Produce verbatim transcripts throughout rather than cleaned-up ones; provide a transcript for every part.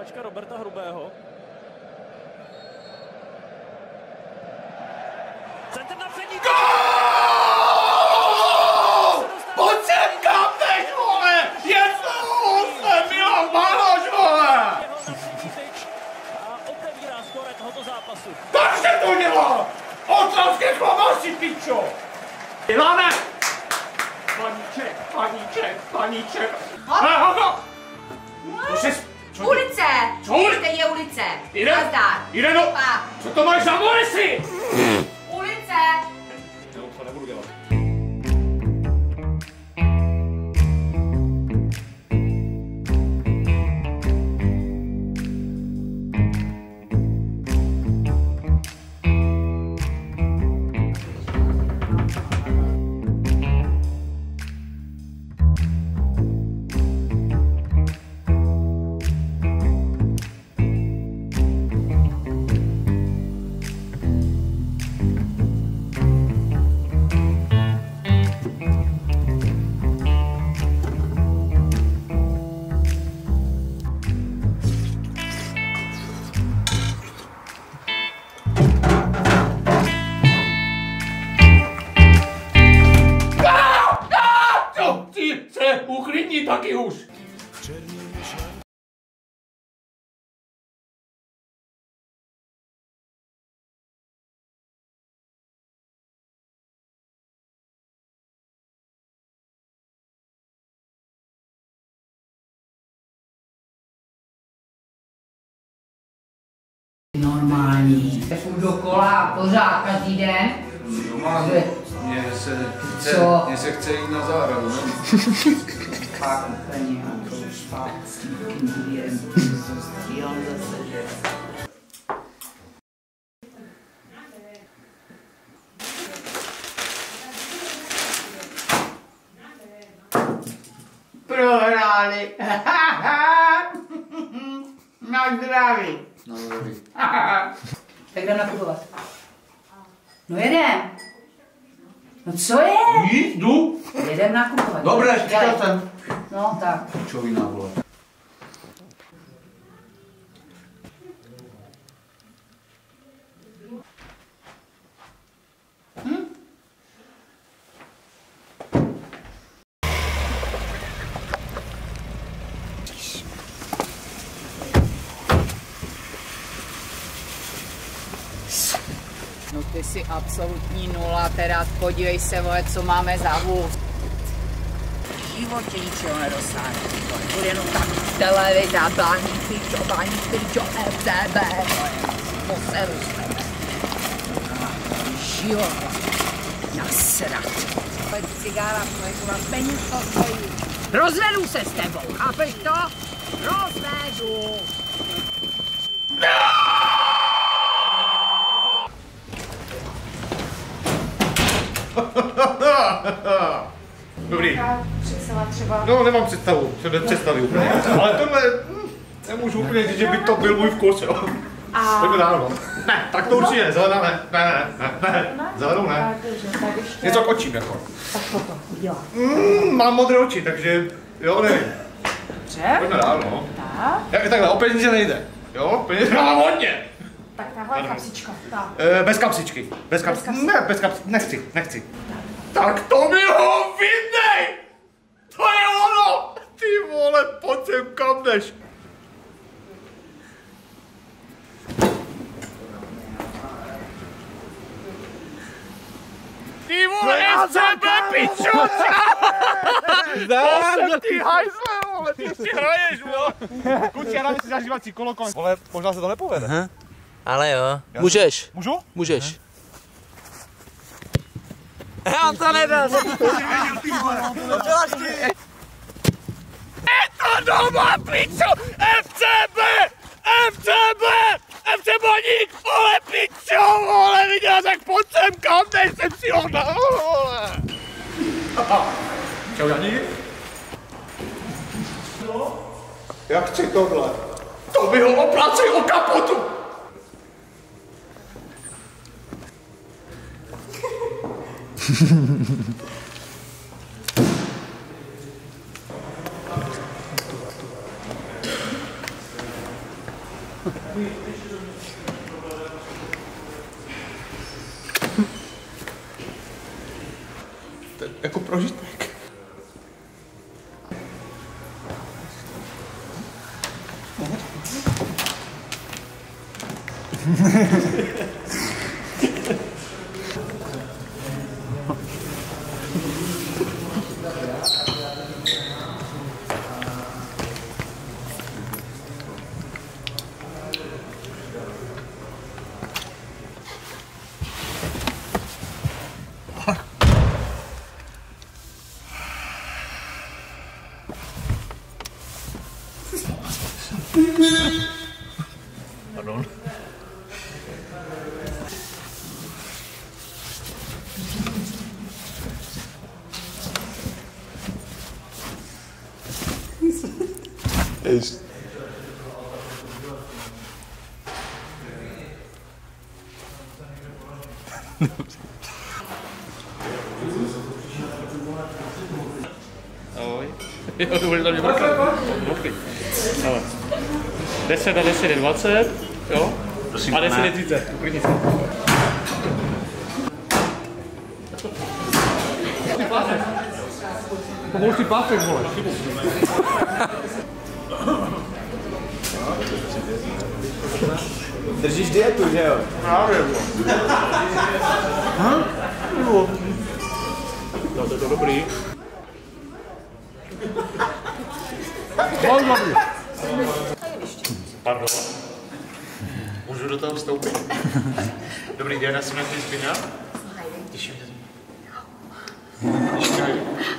Kopačka Roberta Hrubého. Centr na přední. Gól! Pojď sem, Kameš, vole! Je to Milan Baloš, vole! A otevírá skóre tohoto zápasu. Tak se to dělá! Otravské chlamaři, pičo! Milane! Paníček, paníček, paníček. Ale hogo! Ulice! Co ulice? Ulice je ulice. Jde? Nazdar. Jde no! Co to máš za molisy? Ulice! Jo, to nebudu dělat. Uklidni taky už! Normální. Furt dokola, pořád, každý den. Mně se chce, mně se chce jít na zahradu, ne? Fakt úplně nějakou špatný knihem, co střílám zase, že... Prohráli. Na zdraví. Na zdraví. Tak jdem nakupovat. No jedem. No co je? Nic, jdu. Jedem nakupovat. Dobré, štěl jsem. No tak. Čovina, vole. Hm? No ty jsi absolutní nula, teda podívej se, vole, co máme za vůz. V životě ničeho nedosáhne. Bude jenom tam televize, bání, pičo, bání, pičo, F T B, poseru s tebe. Život, nasrat. Pojď cigára, pojď na peníz to stojí. Rozvedu se s tebou, chápeš to? Rozvedu. Dobrý. Představa třeba. No, nemám představu, se bez představy úplně. Ale tohle, hm, nemůžu úplně říct, že by to byl můj vkus, jo. A... Pojďme dál, no. Ne, tak to určitě ne, zelená ne, ne, ne, ne, ne, zelenou ne. Tak ještě... Něco k očím, jako. Tak toto, udělá. Mm, mám modré oči, takže, jo, nevím. Dobře. Pojďme dál, no. Tak. Jak, takhle, o peníze nejde. Jo, peníze mám hodně. Tak tahle kapsička, tak. E, bez kapsičky, bez kapsičky. Ne, bez kapsičky, nechci, nechci. Tak to mi ho vydej! To je ono! Ty vole, pojď sem, kam jdeš? Ty vole, F C B, pičo! Zdám! Ty hajzle, vole, ty si hraješ, vole! Kluci, já dám si zažívací kolo konec. Vole, možná se to nepovede. Aha. Ale jo. Já Můžeš. Můžu? Můžeš. Já to nedal. Je to doma, pičo! F C B! F C B! F C Baník! Vole, pičo, vole, viděl, tak pojď sem, kam jdeš, jsem si ho dal, vole! Čau, Janí. Jak chci tohle? To by ho opracuj o kapotu! To je jako prožitek. Pardon. Ist. Ahoj. Jo, to bude tady vrkat. Mokry. Ale. deset a deset je dvacet, jo? Prosím, a deset je třicet. Uklidni se. Pomohl si pátek, vole. Držíš dietu, že jo? Právě, vole. Hm? No, to je to dobrý. Moc dobrý. Pardon. Můžu do toho vstoupit? Dobrý den, já jsem na ty Spina. Těším se. Ještě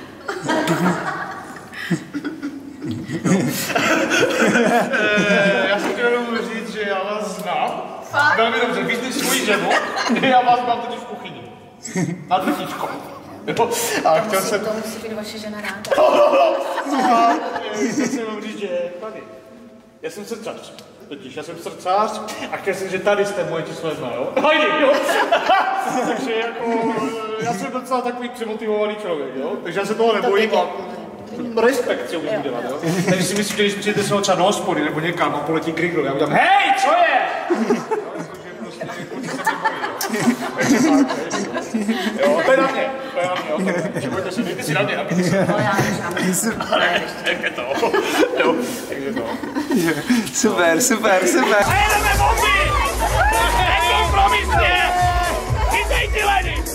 já jsem chtěl jenom říct, že já vás znám. Velmi dobře, víc než svoji ženu. Já vás mám totiž v kuchyni. Na drtičko. A chtěl jsem... To musí být vaše žena ráda. A chtěl jsem vám říct, že tady. Já jsem srdcař. Totiž, já jsem srdcař a chtěl jsem, že tady jste moje číslo jedna, jo? Hajdy, jo? Takže jako, já jsem docela takový přemotivovaný člověk, jo? Takže já se toho nebojím a respekt si umím dělat, jo? Takže si myslím, že když přijete se třeba do hospody nebo někam a poletí Krigl, já udělám, hej, co je? Jo, to je na mě, to je na mě, jo? Nebojte se, dejte si na mě, nabíjte se. No já nežám. Tak je to, jo, takže to. Super, super, super. A jedeme bomby! Nekompromisně! Chytej ty ledy!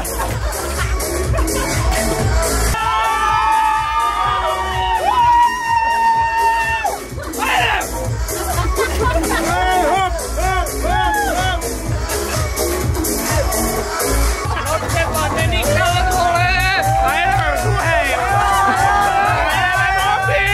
A jedem! No třeba nenýchat, vole! A jedeme druhej! A jedeme bomby!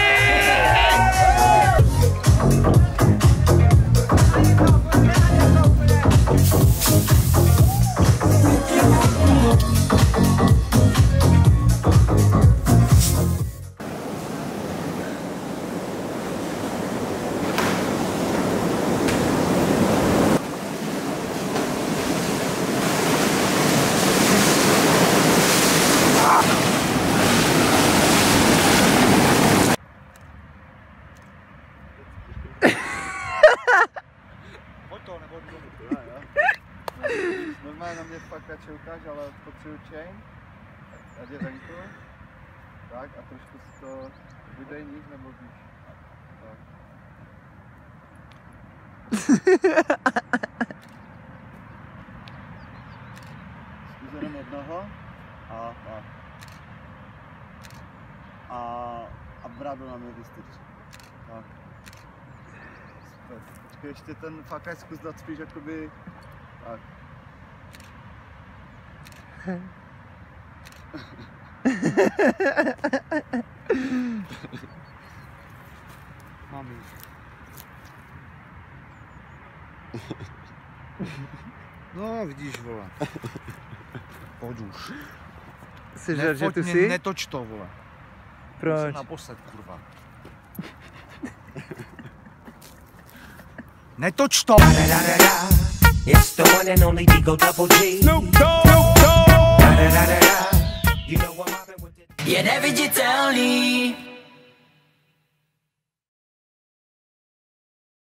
Pojď to, nebo to, já, já. Normálně na mě fakt radši ukáž, ale potřebuji chain. Ať je venku. Tak a trošku si to vydej níž nebo víš. Tak. Zkus jenom jednoho. A, a. A, a brádu na mě vystyč. Tak. Super. Počkej, ještě ten fakaj zkus dát spíš jakoby... Tak. Mami. No, vidíš, vole. Pojď už. Jsi žel, že tu mě, jsi? netoč to, vole. Proč? Jsem naposled, kurva. Netoč to! It's the one and only Digo Double G. Snoop Dogg! Snoop Dogg! You know I'm mobbing with it. Je neviditelný.